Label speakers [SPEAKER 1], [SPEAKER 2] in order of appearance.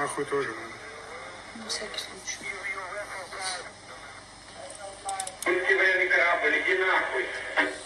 [SPEAKER 1] нахуй тоже надо.
[SPEAKER 2] На всякий случай.
[SPEAKER 3] Иди нахуй.